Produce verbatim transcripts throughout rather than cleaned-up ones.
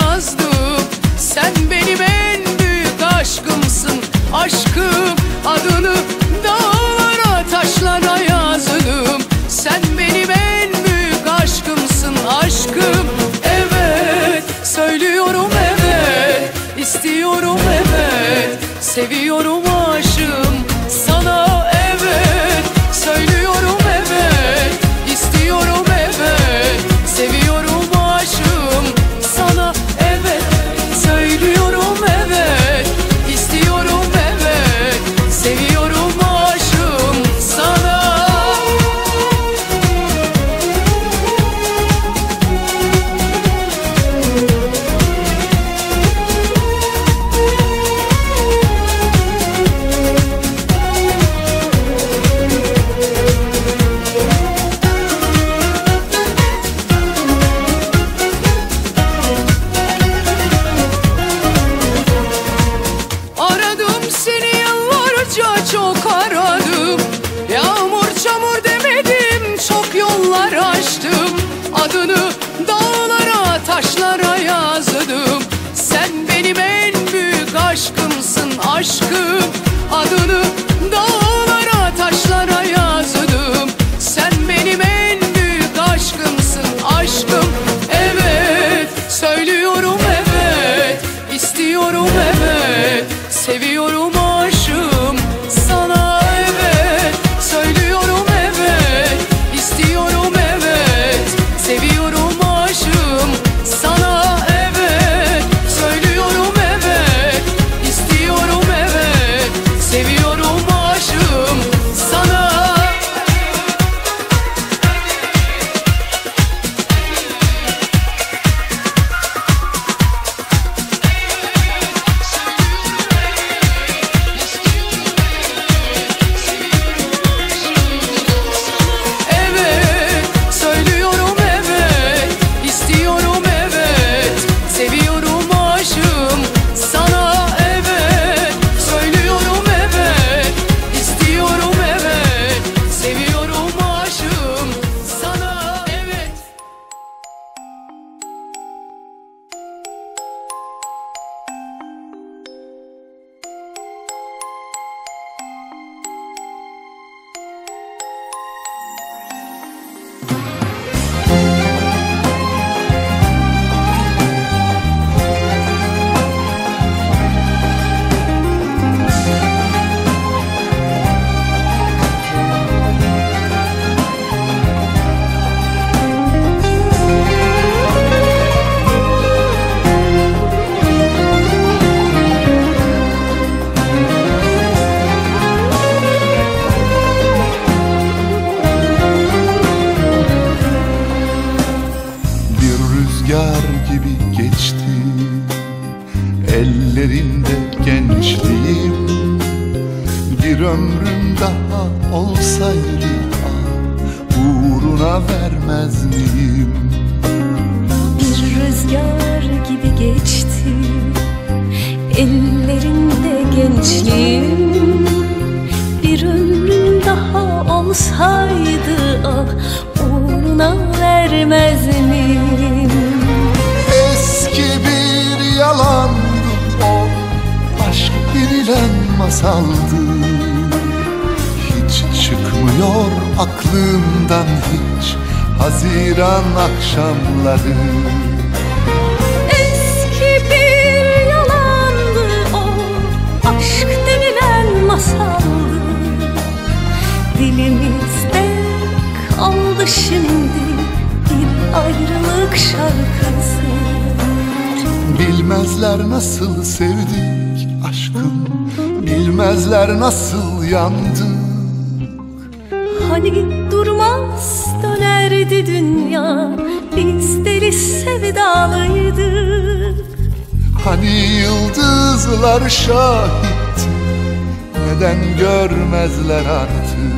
yazdım. Sen benim en büyük aşkımsın. Aşkım adını dağlara taşlara yazdım. Sen benim en büyük aşkımsın. Aşkım evet söylüyorum, evet istiyorum, evet seviyorum, aşığım sana. Evet söylüyorum, evet istiyorum, evet seviyorum, aşığım sana. Evet söylüyorum, evet istiyorum, evet seviyorum, aşığım sana. Aradım seni yıllarca, çok aradım. Yağmur çamur demedim, çok yollar açtım. Adını dağlara taşlara yazdım. Sen benim en büyük aşkımsın. Aşkım adını dağlara taşlara yazdım. Sen benim en büyük aşkımsın. Aşkım evet söylüyorum, evet istiyorum, evet seviyorum, aşığım sana. Evet söylüyorum, evet istiyorum, evet seviyorum, aşığım sana. Evet söylüyorum, evet istiyorum, evet seviyorum, aşığım sana. Evet söylüyorum, evet istiyorum, evet seviyorum, aşığım sana. Evet söylüyorum, evet istiyorum, evet seviyorum, aşığım sana. Evet. Bir rüzgar gibi geçti ellerinde gençliğim. Bir ömrüm daha olsaydı ah, uğruna vermez miyim? Bir rüzgar gibi geçti ellerinde gençliğim. Bir ömrüm daha olsaydı ah, uğruna vermez miyim? Eski bir yalandı o, aşk denilen masaldı. Hiç çıkmıyor aklımdan hiç Haziran akşamları. Eski bir yalandı o, aşk denilen masaldı. Dilimizde kaldı şimdi bir ayrılık şarkısı. Bilmezler nasıl sevdik aşkım, bilmezler nasıl yandık. Hani durmaz dönerdi dünya, biz deli sevdalıydık. Hani yıldızlar şahitti, neden görmezler artık?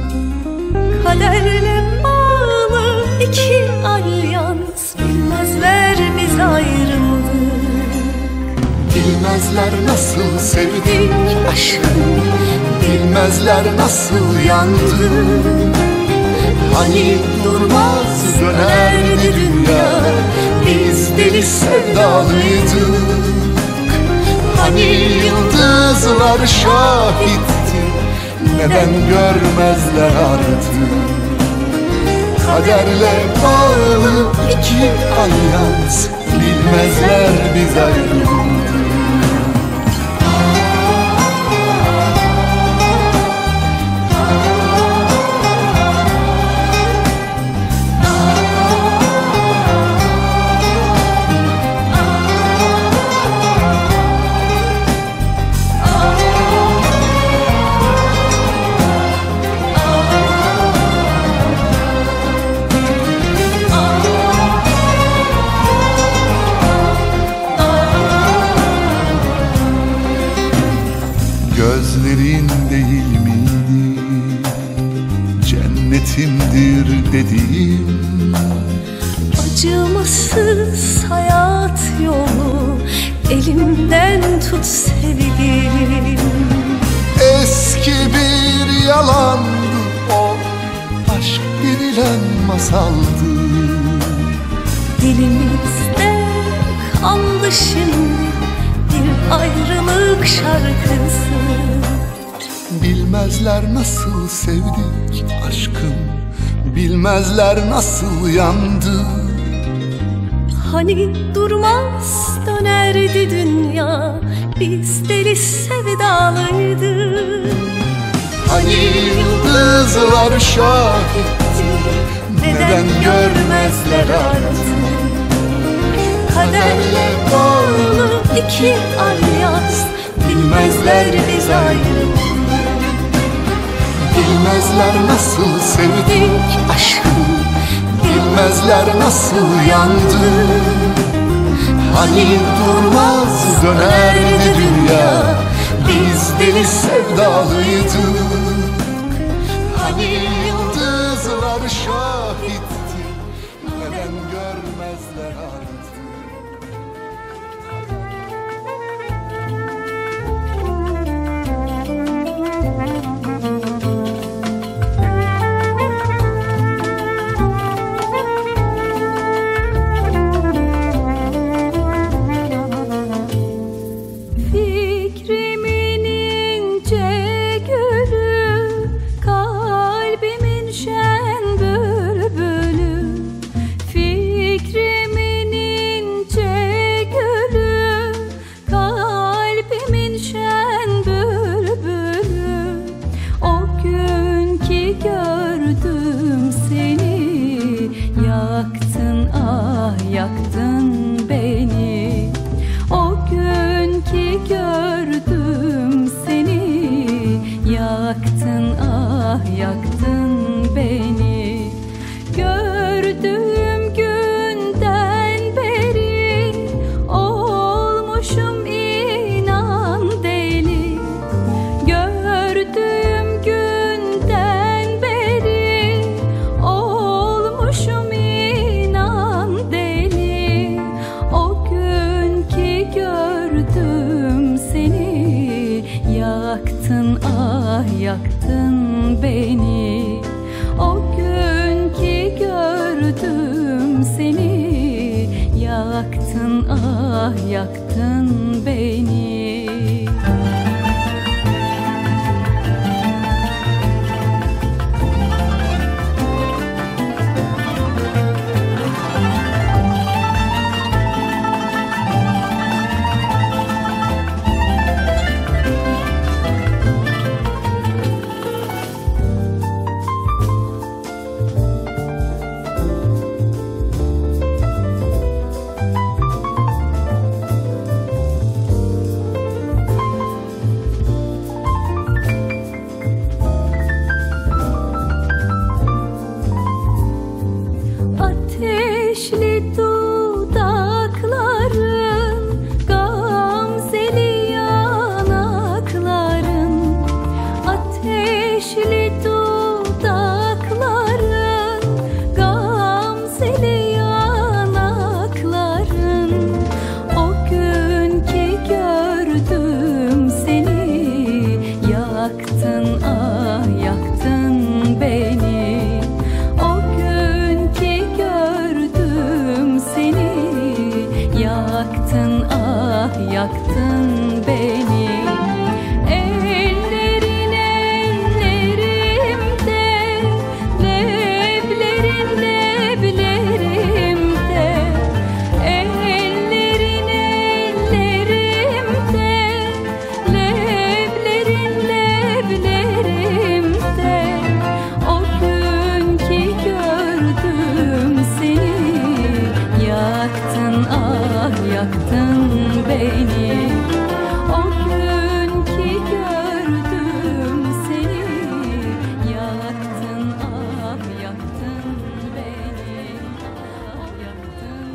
Kaderle bağlı iki alyans, bilmezler biz ayrıldık. Bilmezler nasıl sevdik aşkım, bilmezler nasıl yandık. Hani durmaz dönerdi dünya, biz deli sevdalıydık. Hani yıldızlar şahitti, neden görmezler artık? Kaderle bağlı iki alyans, bilmezler biz ayrıldık. Gözlerin değil miydi cennetimdir dediğim? Acımasız hayat yolu elimden tut sevgilim. Eski bir yalandı o, aşk denilen masaldı. Dilimizde kaldı şimdi bir ayrılık şarkısı. Bilmezler nasıl sevdik aşkım, bilmezler nasıl yandı. Hani durmaz dönerdi dünya, biz deli sevdalıydık. Hani yıldızlar şahitti, neden görmezler artık? Kaderle bağlı iki alyans, bilmezler biz ayrıldık. Bilmezler nasıl sevdik aşkım, bilmezler nasıl yandı. Hani durmaz dönerdi dünya, biz deli sevdalıydık. Hani yıldızlar şahitti, neden görmezler artık? Yaktın ah yaktın beni, o gün ki gördüm seni. Yaktın ah yaktın beni, gördüğüm günden beri olmuşum inan deli. Gördüğüm günden beri olmuşum inan deli. O gün ki gördüm seni, yaktın ah yaktın beni. O gün ki gördüm seni, yaktın ah yaktın beni. yaktın ah yaktın beni. Ellerin ellerimde, leblerin leblerimde. Ellerin ellerimde, leblerin leblerimde. O gün ki gördüm seni, yaktın ah yaktın beni. O gün ki gördüm seni, yaktın ah yaktın beni, ah yaktın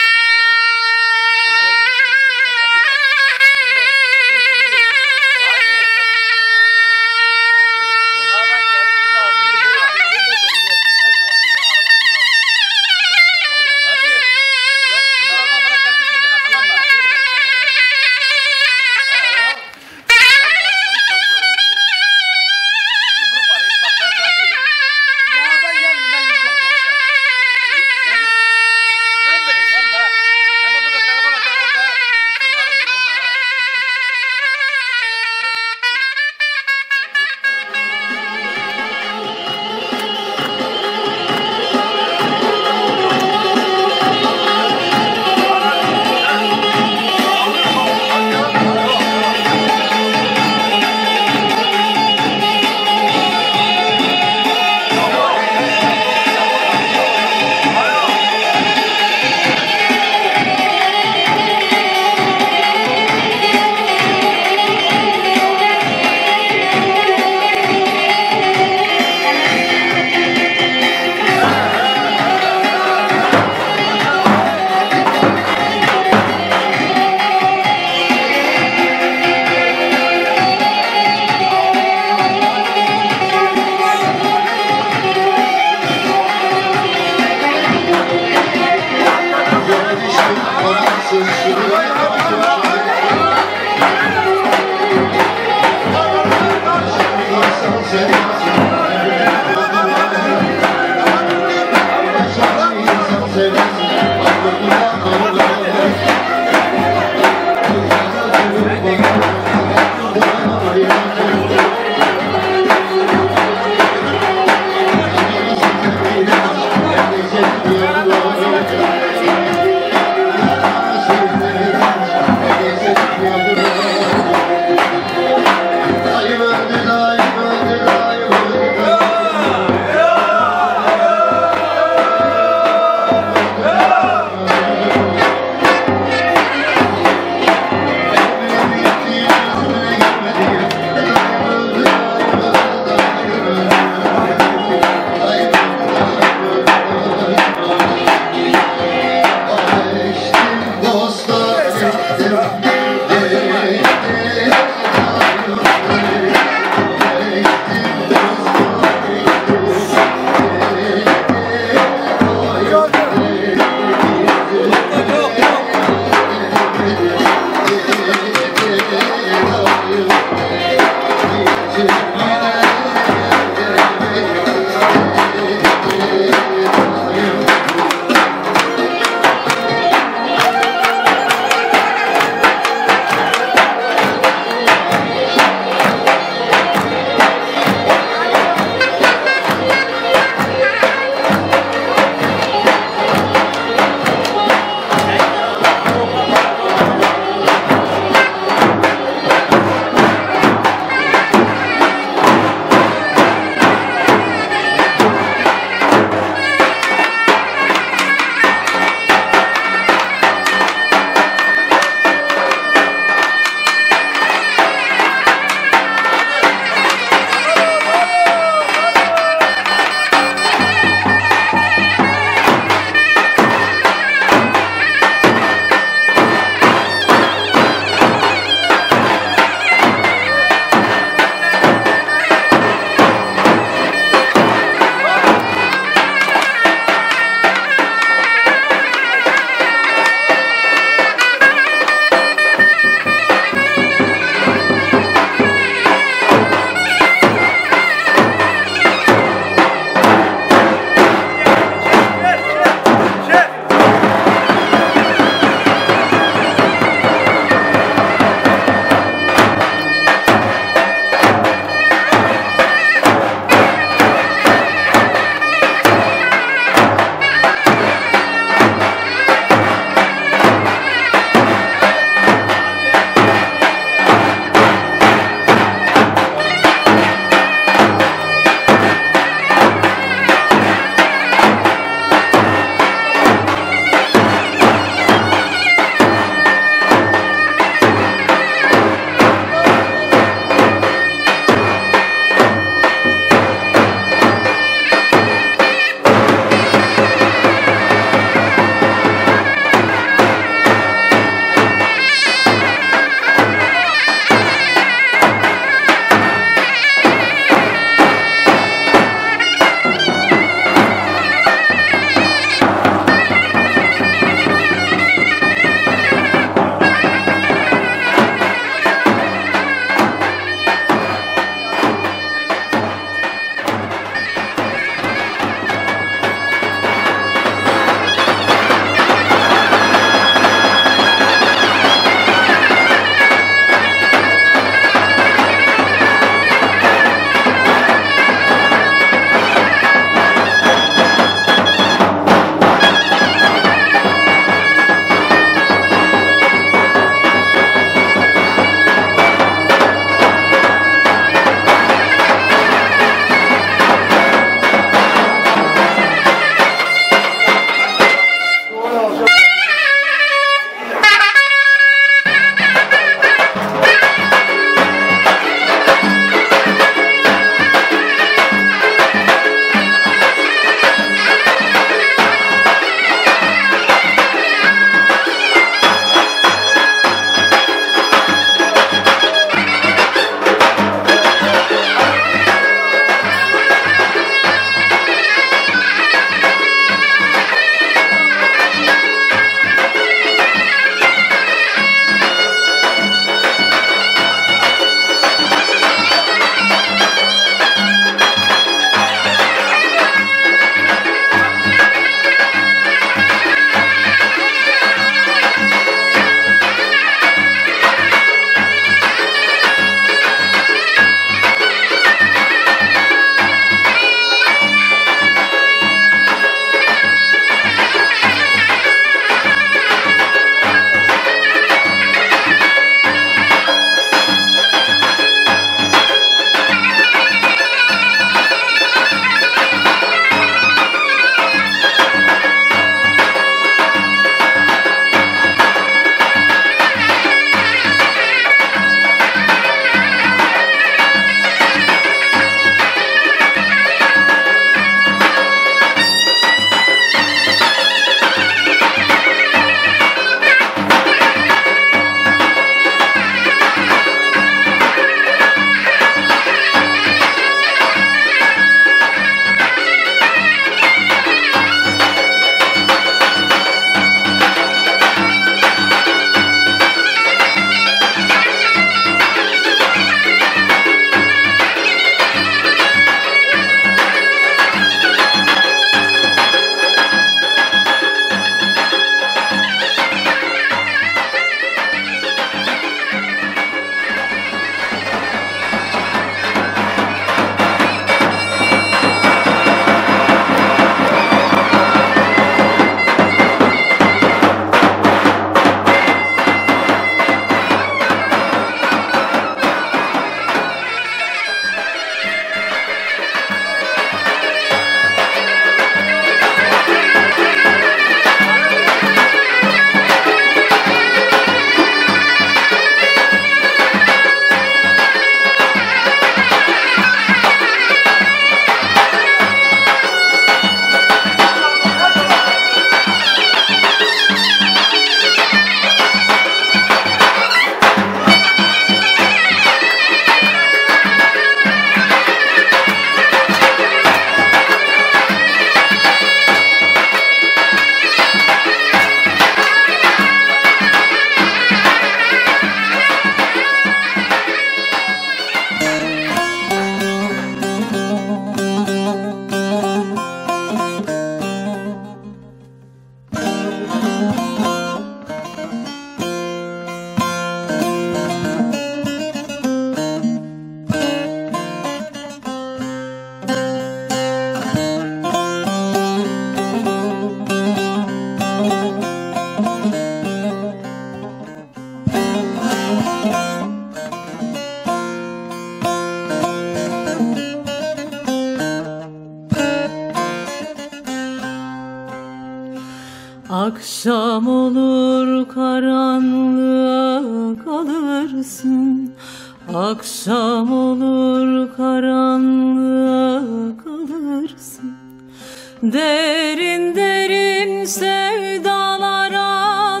ararsın. Akşam olur karanlığa kalırsın. Derin derin sevdalara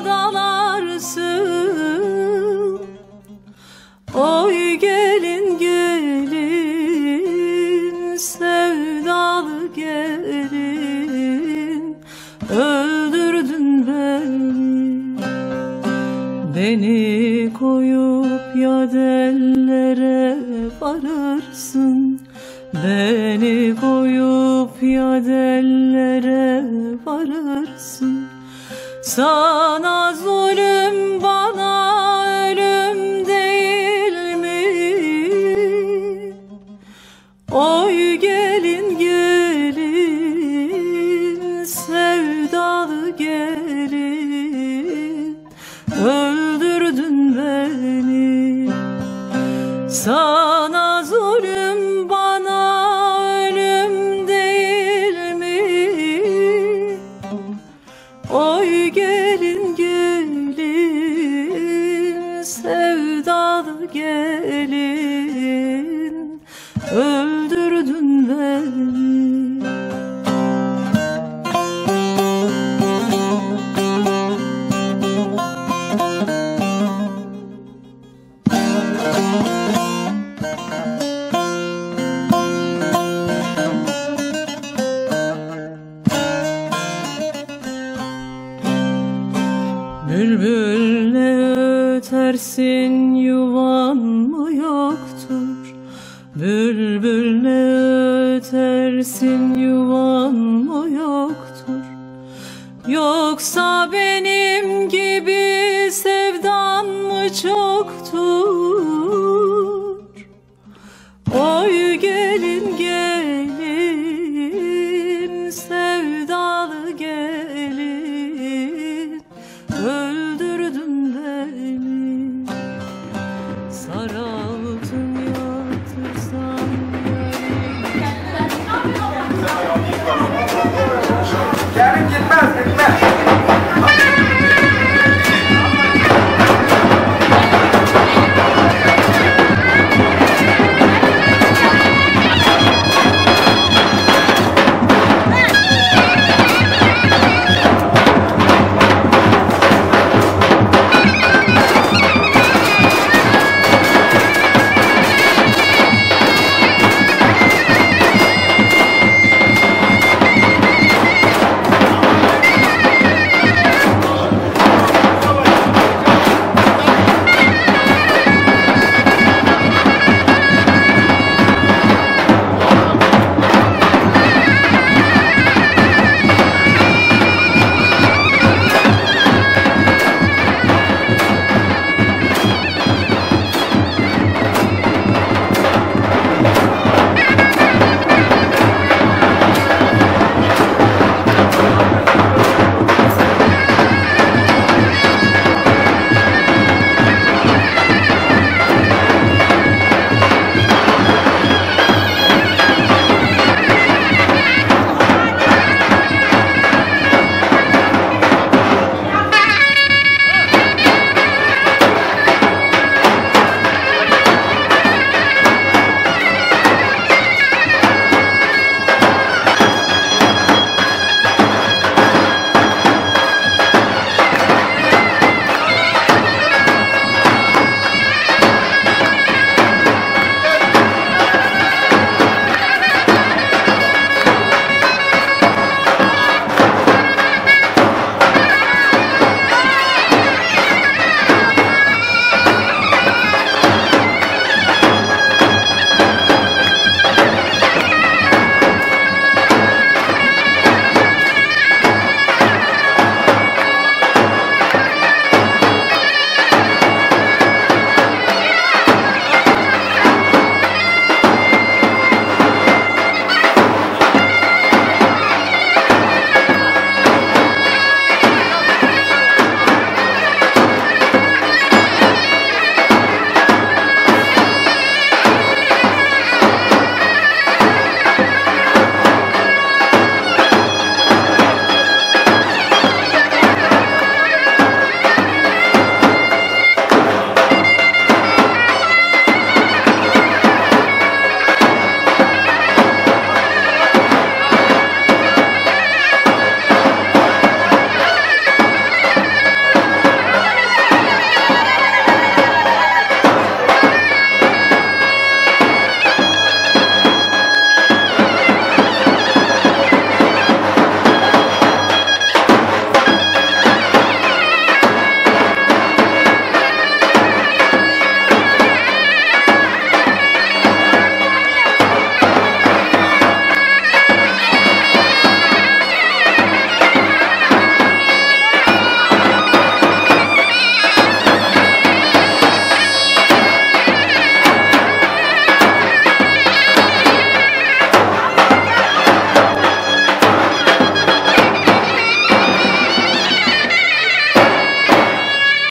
dalarsın. Oy gelin gelin sevdalı gelin, öldürdün beni. Beni koyup ya dellere varırsın. Beni koyup ya dellere varırsın. Sana zulüm bana ölüm değil mi? Oy gelin gelin sevdalı gelin, öldürdün beni. Sana zulüm bana ölüm değil mi? Oy gelin gelin sevdalı gelin, öldürdün beni. Bülbülle ötersin yuvan mı yoktur? Bülbülle ötersin yuvan mı yoktur? Yoksa benim gibi sevdan mı çoktur? Oy